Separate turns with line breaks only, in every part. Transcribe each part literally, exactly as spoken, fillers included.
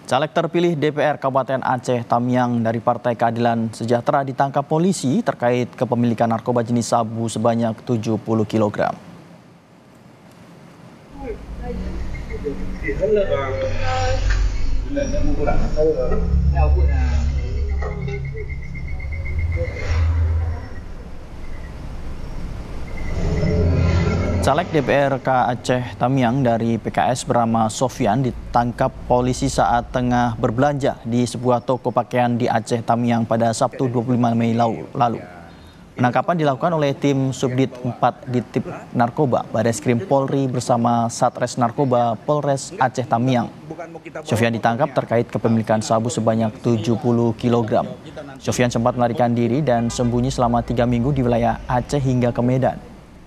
Caleg terpilih D P R Kabupaten Aceh Tamiang dari Partai Keadilan Sejahtera ditangkap polisi terkait kepemilikan narkoba jenis sabu sebanyak tujuh puluh kilogram. Caleg D P R K Aceh Tamiang dari P K S bernama Sofyan ditangkap polisi saat tengah berbelanja di sebuah toko pakaian di Aceh Tamiang pada Sabtu dua puluh lima Mei lalu. Penangkapan dilakukan oleh tim Subdit empat Ditip Narkoba Bareskrim Polri bersama Satres Narkoba Polres Aceh Tamiang. Sofyan ditangkap terkait kepemilikan sabu sebanyak tujuh puluh kilogram. Sofyan sempat melarikan diri dan sembunyi selama tiga minggu di wilayah Aceh hingga ke Medan.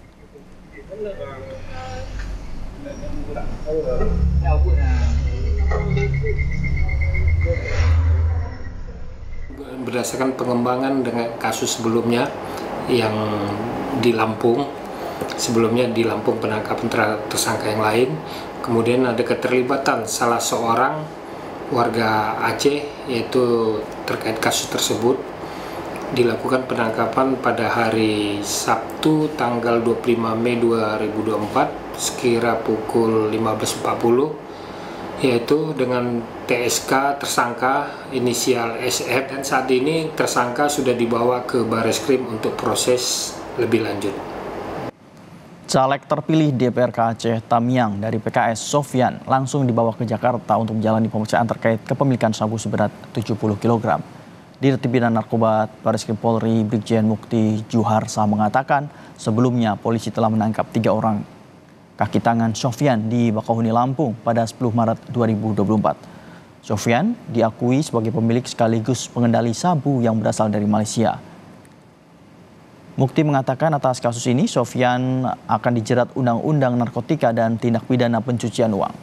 Berdasarkan pengembangan dengan kasus sebelumnya yang di Lampung, sebelumnya di Lampung penangkapan tersangka yang lain, kemudian ada keterlibatan salah seorang warga Aceh yaitu terkait kasus tersebut. Dilakukan penangkapan pada hari Sabtu tanggal dua puluh lima Mei dua ribu dua puluh empat sekira pukul lima belas empat puluh, yaitu dengan T S K tersangka inisial S F, dan saat ini tersangka sudah dibawa ke Bareskrim untuk proses lebih lanjut.
Caleg terpilih D P R K Aceh Tamiang dari P K S Sofyan langsung dibawa ke Jakarta untuk menjalani pemeriksaan terkait kepemilikan sabu seberat tujuh puluh kilogram. Dirjen Bidang Narkoba Bareskrim Polri Brigjen Mukti Juharsa mengatakan sebelumnya polisi telah menangkap tiga orang kaki tangan Sofyan di Bakauheni, Lampung pada sepuluh Maret dua ribu dua puluh empat. Sofyan diakui sebagai pemilik sekaligus pengendali sabu yang berasal dari Malaysia. Mukti mengatakan atas kasus ini Sofyan akan dijerat Undang-Undang Narkotika dan Tindak Pidana Pencucian Uang.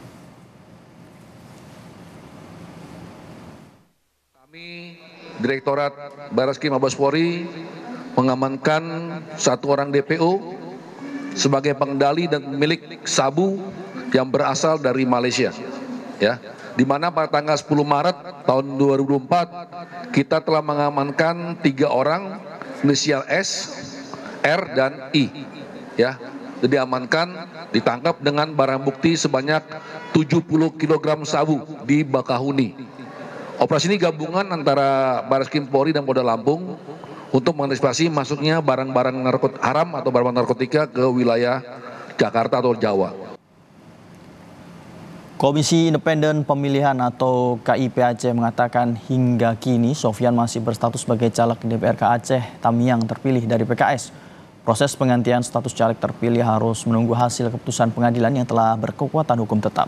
Direktorat Bareskrim Mabes Polri mengamankan satu orang D P O sebagai pengendali dan pemilik sabu yang berasal dari Malaysia, ya. Di mana pada tanggal sepuluh Maret tahun dua ribu dua puluh empat kita telah mengamankan tiga orang inisial S, R dan I, ya. Diamankan, ditangkap dengan barang bukti sebanyak tujuh puluh kilogram sabu di Bakauheni. Operasi ini gabungan antara Bareskrim Polri dan Polda Lampung untuk mengantisipasi masuknya barang-barang narkot haram atau barang narkotika ke wilayah Jakarta atau Jawa.
Komisi Independen Pemilihan atau K I P Aceh mengatakan hingga kini Sofyan masih berstatus sebagai caleg D P R K Aceh Tamiang terpilih dari P K S. Proses penggantian status caleg terpilih harus menunggu hasil keputusan pengadilan yang telah berkekuatan hukum tetap.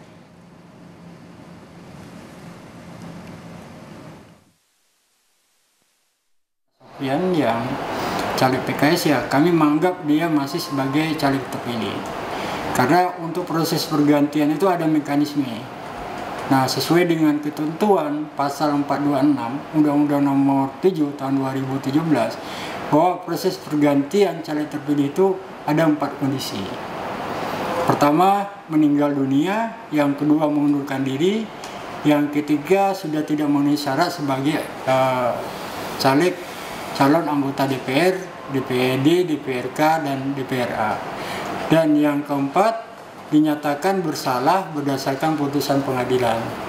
Yang yang caleg P K S, ya kami menganggap dia masih sebagai caleg terpilih karena untuk proses pergantian itu ada mekanisme. Nah, sesuai dengan ketentuan pasal empat dua enam Undang-Undang Nomor tujuh Tahun dua ribu tujuh belas bahwa proses pergantian caleg terpilih itu ada empat kondisi. Pertama, meninggal dunia, yang kedua mengundurkan diri, yang ketiga sudah tidak memenuhi syarat sebagai uh, caleg calon anggota D P R, D P R D, D P R K, dan D P R A. Dan yang keempat, dinyatakan bersalah berdasarkan putusan pengadilan.